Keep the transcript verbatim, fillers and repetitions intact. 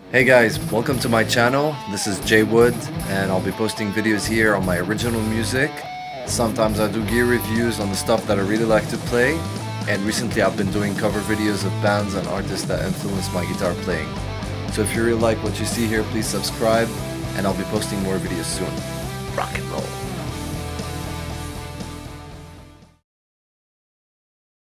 Hey guys, welcome to my channel. This is Jay Wood and I'll be posting videos here on my original music. Sometimes I do gear reviews on the stuff that I really like to play, and recently I've been doing cover videos of bands and artists that influenced my guitar playing. So if you really like what you see here, please subscribe and I'll be posting more videos soon. Rock and roll.